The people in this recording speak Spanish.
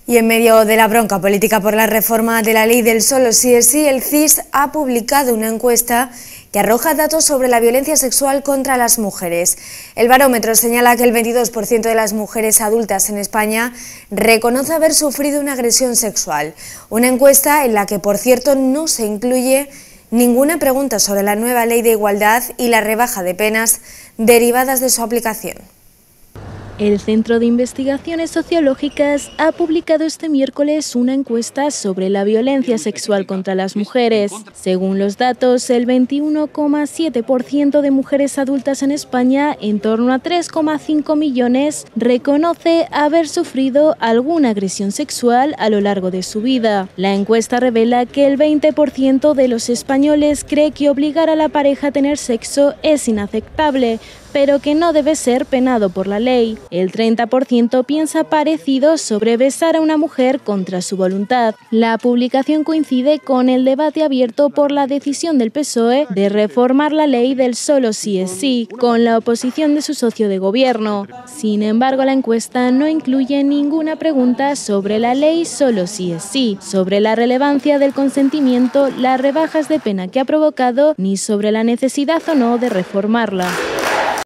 Y en medio de la bronca política por la reforma de la ley del solo sí es sí, el CIS ha publicado una encuesta que arroja datos sobre la violencia sexual contra las mujeres. El barómetro señala que el 22% de las mujeres adultas en España reconoce haber sufrido una agresión sexual. Una encuesta en la que, por cierto, no se incluye ninguna pregunta sobre la nueva ley de igualdad y la rebaja de penas derivadas de su aplicación. El Centro de Investigaciones Sociológicas ha publicado este miércoles una encuesta sobre la violencia sexual contra las mujeres. Según los datos, el 21,7% de mujeres adultas en España, en torno a 3,5 millones, reconoce haber sufrido alguna agresión sexual a lo largo de su vida. La encuesta revela que el 20% de los españoles cree que obligar a la pareja a tener sexo es inaceptable, pero que no debe ser penado por la ley. El 30% piensa parecido sobre besar a una mujer contra su voluntad. La publicación coincide con el debate abierto por la decisión del PSOE de reformar la ley del solo sí es sí, con la oposición de su socio de gobierno. Sin embargo, la encuesta no incluye ninguna pregunta sobre la ley solo sí es sí, sobre la relevancia del consentimiento, las rebajas de pena que ha provocado, ni sobre la necesidad o no de reformarla.